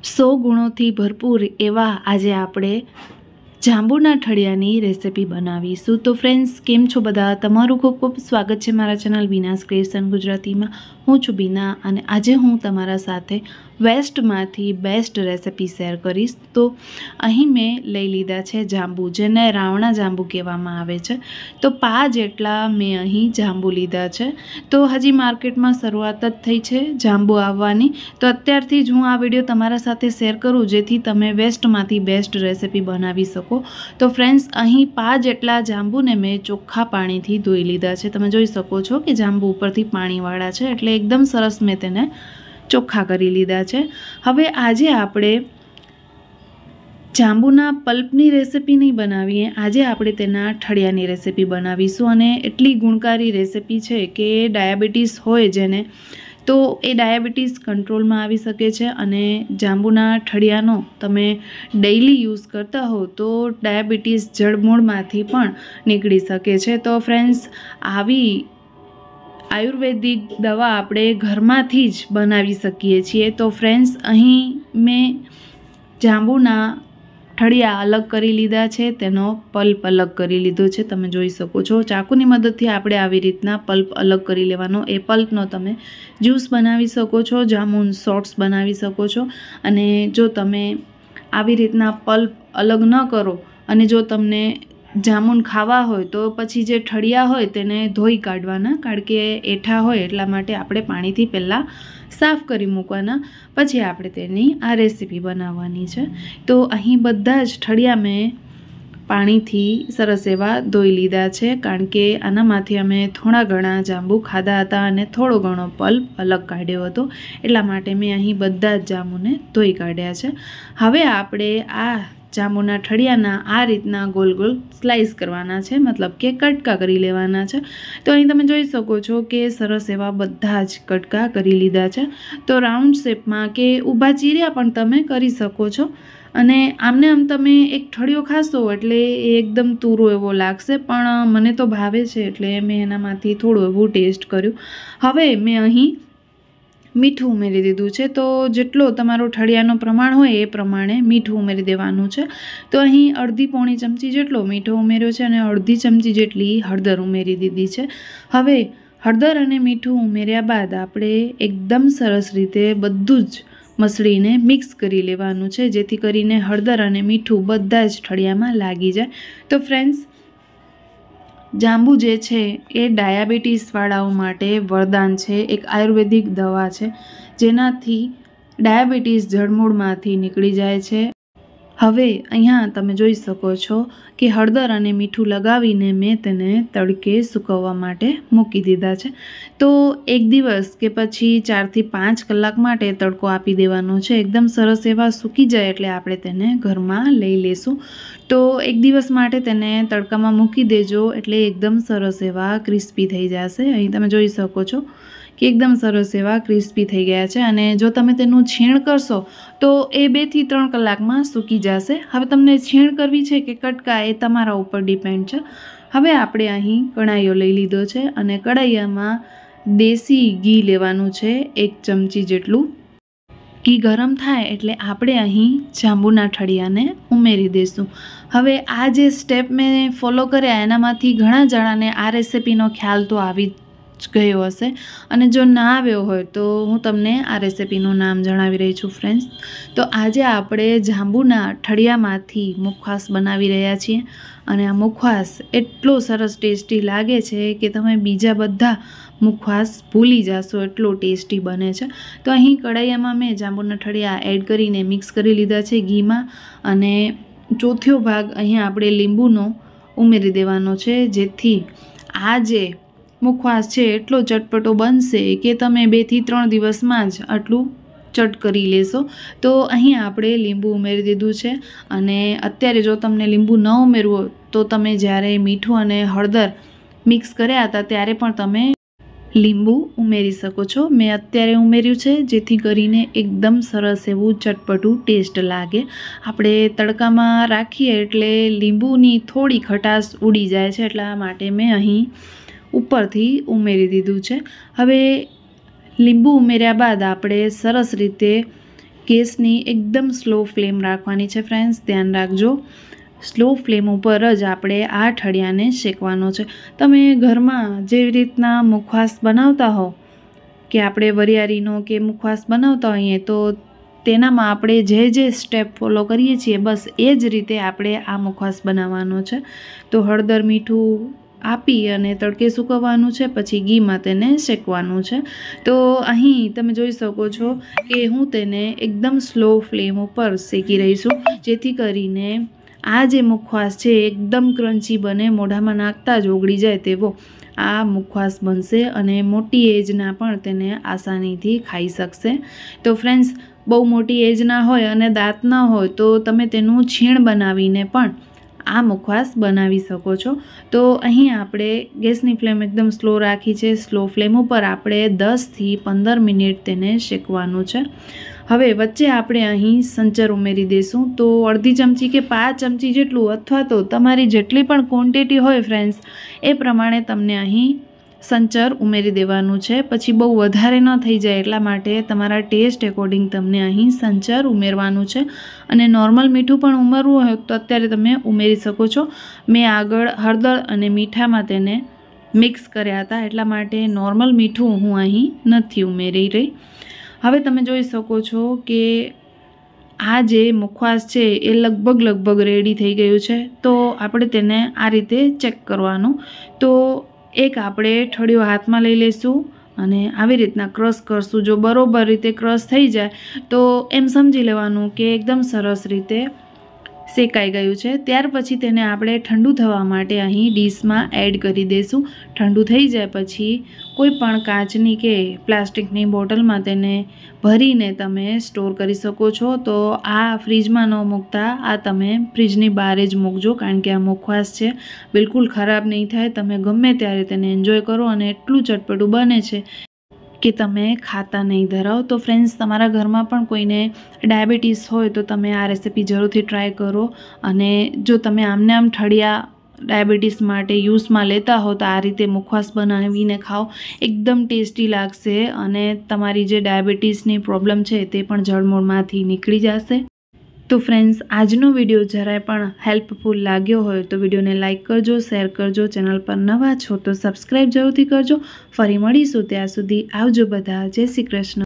100 ગુણોથી ભરપૂર એવા આજે આપણે જાંબુના ઠળિયાની રેસિપી બનાવીશું। તો ફ્રેન્ડ્સ, કેમ છો બધા? તમારું ખૂબ ખૂબ સ્વાગત છે મારા ચેનલ બીનાસ ક્રિએશન ગુજરાતીમાં। હું છું બીના અને આજે હું તમારા સાથે વેસ્ટમાંથી બેસ્ટ રેસિપી શેર કરીશ। તો અહીં મેં લઈ લીધા છે જાંબુ, જેને રાવણા જાંબુ કહેવામાં આવે છે। તો 5 જેટલા મેં અહીં જાંબુ લીધા છે। તો હજી માર્કેટમાં શરૂઆત જ થઈ છે જાંબુ આવવાની, તો અત્યારથી જ હું આ વિડીયો તમારા સાથે શેર કરું જેથી તમે વેસ્ટમાંથી બેસ્ટ રેસિપી બનાવી શકો। તો ફ્રેન્ડ્સ, અહીં 5 જેટલા જાંબુને મેં ચોખ્ખા પાણીથી ધોઈ લીધા છે। તમે જોઈ શકો છો કે જાંબુ ઉપરથી પાણીવાળા છે, એટલે એકદમ સરસ મેં તેને ચોખ્ખા કરી લીધા છે। હવે આજે આપણે જાંબુના પલ્પની રેસિપી નહીં બનાવીએ, આજે આપણે તેના ઠળિયાની રેસિપી બનાવીશું। અને એટલી ગુણકારી રેસિપી છે કે ડાયાબિટીસ હોય જેને, તો એ ડાયાબિટીસ કંટ્રોલમાં આવી શકે છે। અને જાંબુના ઠળિયાનો તમે ડેઇલી યુઝ કરતા હો તો ડાયાબિટીસ જડમૂળમાંથી પણ નીકળી શકે છે। તો ફ્રેન્ડ્સ, આવી આયુર્વેદિક દવા આપણે ઘરમાંથી જ બનાવી શકીએ છીએ। તો ફ્રેન્ડ્સ, અહીં મેં જાંબુના ઠળિયા અલગ કરી લીધા છે, તેનો પલ્પ અલગ કરી લીધો છે। તમે જોઈ શકો છો, ચાકુની મદદથી આપણે આવી રીતના પલ્પ અલગ કરી લેવાનો। એ પલ્પનો તમે જ્યુસ બનાવી શકો છો, જામુન શોર્ટ્સ બનાવી શકો છો। અને જો તમે આવી રીતના પલ્પ અલગ ન કરો અને જો તમને જામુન ખાવા હોય તો પછી જે ઠળિયા હોય તેને ધોઈ કાઢવાના, કારણ કે એઠા હોય એટલા માટે આપણે પાણીથી પહેલાં સાફ કરી મૂકવાના, પછી આપણે તેની આ રેસીપી બનાવવાની છે। તો અહીં બધા જ ઠળિયા મેં પાણીથી સરસ એવા ધોઈ લીધા છે, કારણ કે આનામાંથી અમે થોડા ઘણા જાંબુ ખાધા હતા અને થોડો ઘણો પલ્પ અલગ કાઢ્યો હતો, એટલા માટે મેં અહીં બધા જ જાંબુને ધોઈ કાઢ્યા છે। હવે આપણે આ જાંબુના ઠળિયાના આ રીતના ગોલ ગોલ સ્લાઇસ કરવાના છે, મતલબ કે કટકા કરી લેવાના છે। તો અહીં તમે જોઈ શકો છો કે સરસ એવા બધા જ કટકા કરી લીધા છે। તો રાઉન્ડ શેપમાં કે ઊભા ચીર્યા પણ તમે કરી શકો છો। અને આમને આમ તમે એક ઠળિયો ખાશો એટલે એ એકદમ તૂરો એવો લાગશે, પણ મને તો ભાવે છે એટલે મેં એનામાંથી થોડું એવું ટેસ્ટ કર્યું। હવે મેં અહીં મીઠું ઉમેરી દીધું છે, તો જેટલો તમારો ઠળિયાનો પ્રમાણ હોય એ પ્રમાણે મીઠું ઉમેરી દેવાનું છે। તો અહીં અડધી પોણી ચમચી જેટલો મીઠો ઉમેર્યો છે અને અડધી ચમચી જેટલી હળદર ઉમેરી દીધી છે। હવે હળદર અને મીઠું ઉમેર્યા બાદ આપણે એકદમ સરસ રીતે બધું જ મસળીને મિક્સ કરી લેવાનું છે, જેથી કરીને હળદર અને મીઠું બધા જ ઠળિયામાં લાગી જાય। તો ફ્રેન્ડ્સ, જાંબુ જે છે એ ડાયાબિટીસવાળાઓ માટે વરદાન છે, એક આયુર્વેદિક દવા છે જેનાથી ડાયાબિટીસ જડમૂળમાંથી નીકળી જાય છે। હવે અહીંયા તમે જોઈ શકો છો કે હળદર અને મીઠું લગાવીને મેં તેને તડકે સૂકવવા માટે મૂકી દીધા છે। તો એક દિવસ કે પછી 4 થી 5 કલાક માટે તડકો આપી દેવાનો છે। એકદમ સરસ એવા સૂકી જાય એટલે આપણે તેને ઘરમાં લઈ લેશું। તો એક દિવસ માટે તેને તડકામાં મૂકી દેજો, એટલે એકદમ સરસ એવા ક્રિસ્પી થઈ જશે। અહીં તમે જોઈ શકો છો કે એકદમ સરસ એવા ક્રિસ્પી થઈ ગયા છે। અને જો તમે તેનું છીણ કરશો તો એ 2 થી 3 કલાકમાં સૂકી જશે। હવે તમને છીણ કરવી છે કે કટકા, એ તમારા ઉપર ડિપેન્ડ છે। હવે આપણે અહીં કણાઈઓ લઈ લીધો છે અને કડાઈયામાં દેશી ઘી લેવાનું છે, 1 ચમચી જેટલું। ઘી ગરમ થાય એટલે આપણે અહીં જાંબુના ઠળિયાને ઉમેરી દઈશું। હવે આ જે સ્ટેપ મેં ફોલો કર્યા એનામાંથી ઘણા જણાને આ રેસિપીનો ખ્યાલ તો આવી જ ગયો હશે, અને જો ના આવ્યો હોય તો હું તમને આ રેસિપીનું નામ જણાવી રહી છું ફ્રેન્ડ્સ। તો આજે આપણે જાંબુના ઠળિયામાંથી મુખવાસ બનાવી રહ્યા છીએ, અને આ મુખવાસ એટલો સરસ ટેસ્ટી લાગે છે કે તમે બીજા બધા મુખવાસ ભૂલી જશો, એટલો ટેસ્ટી બને છે। તો અહીં કડાઈયામાં મેં જાંબુના ઠળિયા એડ કરીને મિક્સ કરી લીધા છે ઘીમાં, અને ચોથો ભાગ અહીંયા આપણે લીંબુનો ઉમેરી દેવાનો છે, જેથી આ જે મુખવાસ છે એટલો ચટપટો બનશે કે તમે 2 થી 3 દિવસમાં જ આટલું ચટ કરી લેશો। તો અહીં આપણે લીંબુ ઉમેરી દીધું છે, અને અત્યારે જો તમને લીંબુ ન ઉમેરવું હોય તો તમે જ્યારે મીઠું અને હળદર મિક્સ કર્યા હતા ત્યારે પણ તમે લીંબુ ઉમેરી શકો છો। મેં અત્યારે ઉમેર્યું છે જેથી કરીને એકદમ સરસ એવું ચટપટું ટેસ્ટ લાગે। આપણે તડકામાં રાખીએ એટલે લીંબુની થોડી ખટાશ ઉડી જાય છે, એટલા માટે મેં અહીં ઉપરથી ઉમેરી દીધું છે। હવે લીંબુ ઉમેર્યા બાદ આપણે સરસ રીતે ગેસની એકદમ સ્લો ફ્લેમ રાખવાની છે ફ્રેન્ડ્સ, ધ્યાન રાખજો. સ્લો ફ્લેમ ઉપર જ આપણે આ ઠળિયાને શેકવાનો છે. તમે ઘરમાં જેવી રીતના મુખવાસ બનાવતા હો કે આપણે વરિયાળીનો કે મુખવાસ બનાવતા હોઈએ તો તેનામાં આપણે જે સ્ટેપ ફોલો કરીએ છીએ બસ એ જ રીતે આપણે આ મુખવાસ બનાવવાનો છે. તો હળદર મીઠું આપી અને તડકે સૂકવવાનું છે, પછી ઘીમાં તેને શેકવાનું છે. તો અહીં તમે જોઈ શકો છો કે હું તેને એકદમ સ્લો ફ્લેમ ઉપર શેકી રહી છું, જેથી કરીને આ જે મુખવાસ છે એકદમ ક્રન્ચી બને, મોઢામાં નાખતા જ ઓગળી જાય તેવો આ મુખવાસ બનશે અને મોટી એજના પણ તેને આસાનીથી ખાઈ શકશે. તો ફ્રેન્ડ્સ, બહુ મોટી એજના હોય અને દાંત ન હોય તો તમે તેનું છીણ બનાવીને પણ આ મુખવાસ બનાવી શકો છો. તો અહીં આપણે ગેસની ફ્લેમ એકદમ સ્લો રાખી છે. સ્લો ફ્લેમ ઉપર આપણે 10થી 15 મિનિટ તેને શેકવાનું છે. હવે વચ્ચે આપણે અહીં સંચર ઉમેરી દઈશું. તો અડધી ચમચી કે 5 ચમચી જેટલું અથવા તો તમારી જેટલી પણ ક્વોન્ટિટી હોય ફ્રેન્ડ્સ એ પ્રમાણે તમને અહીં સંચર ઉમેરી દેવાનું છે. પછી બહુ વધારે ન થઈ જાય એટલા માટે તમારા ટેસ્ટ એકોર્ડિંગ તમને અહીં સંચર ઉમેરવાનું છે. અને નોર્મલ મીઠું પણ ઉમેરવું હોય તો અત્યારે તમે ઉમેરી શકો છો. મેં આગળ હળદર અને મીઠામાં તેને મિક્સ કર્યા હતા એટલા માટે નોર્મલ મીઠું હું અહીં નથી ઉમેરી રહી. હવે તમે જોઈ શકો છો કે આ જે મુખવાસ છે એ લગભગ રેડી થઈ ગયું છે. તો આપણે તેને આ રીતે ચેક કરવાનું. તો એક આપણે ઠળિયો હાથમાં લઈ લઈશું અને આવી રીતના ક્રશ કરશું. જો બરોબર રીતે ક્રશ થઈ જાય તો એમ સમજી લેવાનું કે એકદમ સરસ રીતે શેકાઈ ગયું છે. ત્યાર પછી તેને આપણે ઠંડુ થવા માટે અહીં ડીશમાં એડ કરી દઈશું. ઠંડુ થઈ જાય પછી કોઈ પણ કાચની કે પ્લાસ્ટિકની બોટલમાં તેને ભરીને તમે સ્ટોર કરી શકો છો. તો આ ફ્રીજમાં ન મૂકતા આ તમે ફ્રીજની બહાર જ મૂકજો, કારણ કે આ મુખવાસ છે બિલકુલ ખરાબ નહીં થાય. તમે ગમે ત્યારે તેને એન્જોય કરો અને એટલું ચટપટું બને છે કે તમે ખાતા નહીં ધરાવો. તો ફ્રેન્ડ્સ, તમારા ઘરમાં પણ કોઈને ડાયાબિટીસ હોય તો તમે આ રેસીપી જરૂરથી ટ્રાય કરો. અને જો તમે આમને આમ ઠળિયા ડાયાબિટીસ માટે યુઝમાં લેતા હો તો આ રીતે મુખવાસ બનાવીને ખાઓ, એકદમ ટેસ્ટી લાગશે અને તમારી જે ડાયાબિટીસની પ્રોબ્લેમ છે તે પણ જળમૂળમાંથી નીકળી જશે. તો ફ્રેન્ડ્સ, આજનો વિડીયો જરાય પણ હેલ્પફુલ લાગ્યો હોય તો વિડીયોને લાઇક કરજો, શેર કરજો. ચેનલ પર નવા છો તો સબસ્ક્રાઈબ જરૂરથી કરજો. ફરી મળીશું, ત્યાં સુધી આવજો બધા. જય શ્રી કૃષ્ણ.